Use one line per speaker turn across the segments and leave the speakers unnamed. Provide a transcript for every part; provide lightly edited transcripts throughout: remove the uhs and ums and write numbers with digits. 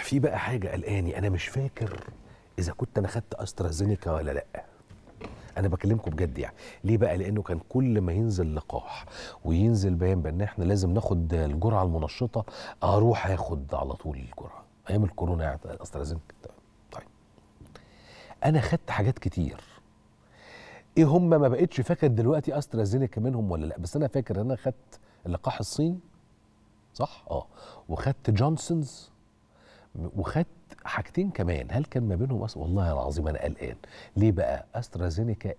في بقى حاجه قلقاني، انا مش فاكر اذا كنت انا خدت استرازينيكا ولا لا. انا بكلمكم بجد يعني. ليه بقى؟ لانه كان كل ما ينزل لقاح وينزل بيان بان احنا لازم ناخد الجرعه المنشطه، اروح اخد على طول الجرعه. ايام الكورونا يعني استرازينيكا. طيب انا خدت حاجات كتير، ايه هم ما بقتش فاكر دلوقتي استرازينيكا منهم ولا لا، بس انا فاكر ان انا خدت اللقاح الصيني، صح؟ وخدت جونسونز، وخدت حاجتين كمان. هل كان ما بينهم والله العظيم انا قلقان. ليه بقى؟ استرازينيكا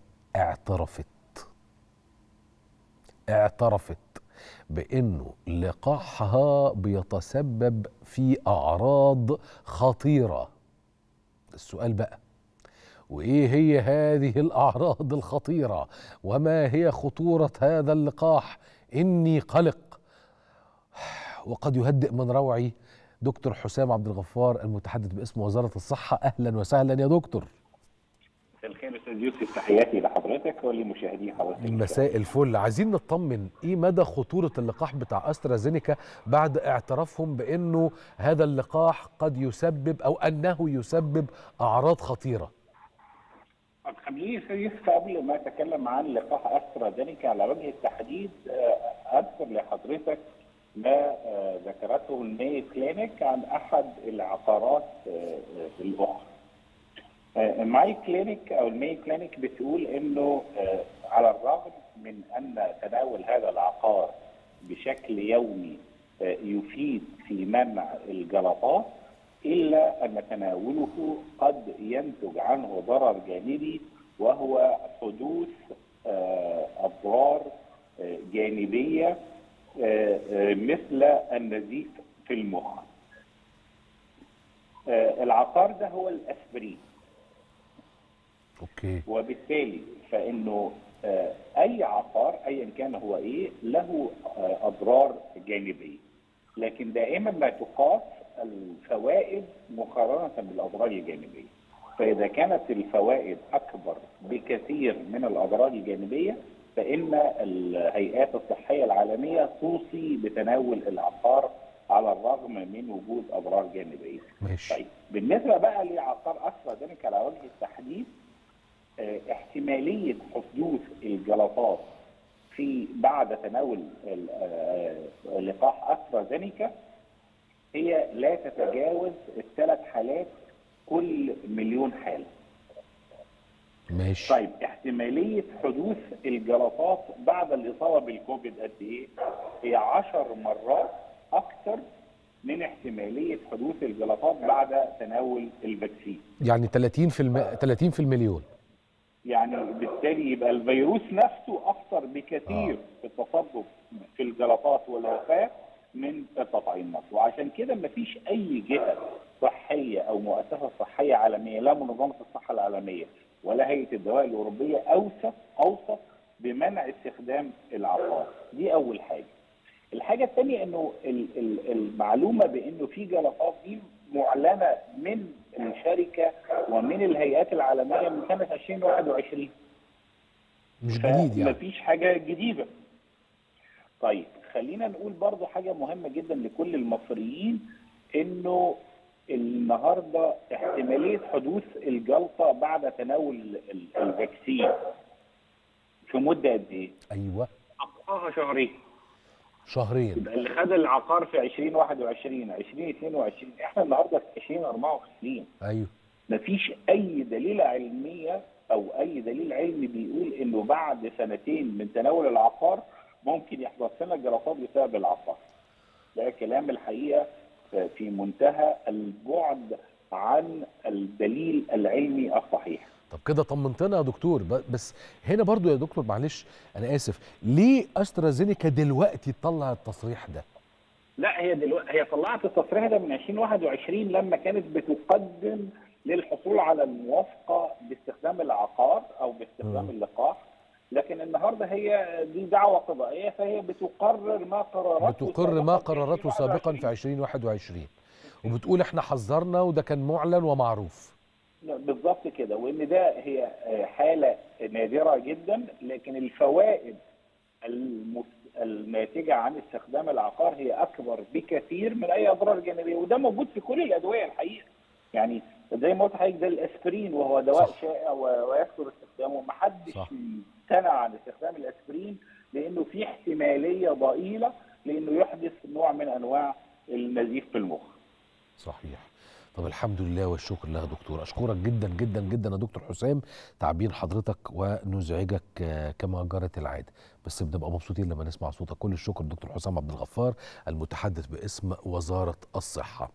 اعترفت بانه لقاحها بيتسبب في اعراض خطيره. السؤال بقى، وايه هي هذه الاعراض الخطيره؟ وما هي خطوره هذا اللقاح؟ اني قلق، وقد يهدئ من روعي دكتور حسام عبد الغفار المتحدث باسم وزارة الصحة. أهلا وسهلا يا دكتور.
مساء الخير أستاذ يوسف، تحياتي لحضرتك ولمشاهدي حضرتك.
مساء الفل. عايزين نطمن إيه مدى خطورة اللقاح بتاع أسترازينيكا بعد اعترافهم بأنه هذا اللقاح قد يسبب أو أنه يسبب أعراض خطيرة.
طب خليني أستاذ يوسف قبل ما أتكلم عن لقاح أسترازينيكا على وجه التحديد أذكر لحضرتك ما ذكرته الماي كلينيك عن أحد العقارات الأخرى. الماي كلينيك أو الماي كلينيك بتقول إنه على الرغم من أن تناول هذا العقار بشكل يومي يفيد في منع الجلطات، إلا أن تناوله قد ينتج عنه ضرر جانبي، وهو حدوث أضرار جانبية مثل النزيف في المخ. العقار ده هو الأسبرين.
أوكي.
وبالتالي فإنه أي عقار أيا كان هو إيه له أضرار جانبية، لكن دائما ما تقاس الفوائد مقارنة بالأضرار الجانبية. فإذا كانت الفوائد أكبر بكثير من الأضرار الجانبية فإن الهيئات الصحية العالمية توصي بتناول العقار على الرغم من وجود أضرار جانبية.
ماشي.
طيب بالنسبة بقى لعقار أسترازينيكا على وجه التحديد، احتمالية حدوث الجلطات في بعد تناول لقاح أسترازينيكا هي لا تتجاوز 3 حالات كل مليون حالة.
ماشي.
طيب احتمالية حدوث الجلطات بعد الإصابة بالكوفيد قد إيه؟ هي 10 مرات أكثر من احتمالية حدوث الجلطات بعد تناول الفاكسين.
يعني 30 في المليون.
يعني بالتالي يبقى الفيروس نفسه أخطر بكثير في التسبب في الجلطات والوفاة من التطعيم نفسه. وعشان كده مفيش أي جهة صحية أو مؤسسة صحية عالمية، لا منظمة الصحة العالمية ولا هيئة الدواء الأوروبية، أوصت بمنع استخدام العقار. دي أول حاجة. الحاجة الثانية إنه المعلومة بإنه في جلطات دي معلنة من الشركة ومن الهيئات العالمية من سنة 2021.
مش جديد يعني.
مفيش حاجة جديدة. طيب خلينا نقول برضو حاجة مهمة جدا لكل المصريين، إنه النهارده احتمالية حدوث الجلطة بعد تناول الفاكسين في مدة قد إيه؟
أيوه.
أقصاها شهرين. يبقى اللي خد العقار في 2021 2022، احنا النهارده في 2024.
ايوه.
مفيش اي دليل علميه او اي دليل علمي بيقول انه بعد سنتين من تناول العقار ممكن يحدث لنا جلطات بسبب العقار. ده كلام الحقيقه في منتهى البعد عن الدليل العلمي الصحيح.
طب كده طمنتنا يا دكتور. بس هنا برضو يا دكتور معلش انا اسف، ليه استرازينيكا دلوقتي تطلع التصريح ده؟
لا هي دلوقتي هي طلعت التصريح ده من 2021 لما كانت بتقدم للحصول على الموافقه باستخدام العقار او باستخدام اللقاح، لكن النهارده هي دي دعوه قضائيه، فهي بتقر ما قررته
سابقا في 2021 وبتقول احنا حذرنا وده كان معلن ومعروف.
بالظبط كده، وان ده هي حاله نادره جدا، لكن الفوائد الناتجه عن استخدام العقار هي اكبر بكثير من اي اضرار جانبيه، وده موجود في كل الادويه الحقيقه. يعني زي ما قلت لحضرتك، ده الاسبرين وهو دواء شائع ويكثر استخدامه، ما حدش امتنع عن استخدام الاسبرين لانه في احتماليه ضئيله لانه يحدث نوع من انواع النزيف في المخ.
صحيح. طب الحمد لله والشكر لله يا دكتور. اشكرك جدا جدا جدا يا دكتور حسام، تعبين حضرتك ونزعجك كما جرت العاده، بس بنبقى مبسوطين لما نسمع صوتك. كل الشكر دكتور حسام عبد الغفار المتحدث باسم وزاره الصحه.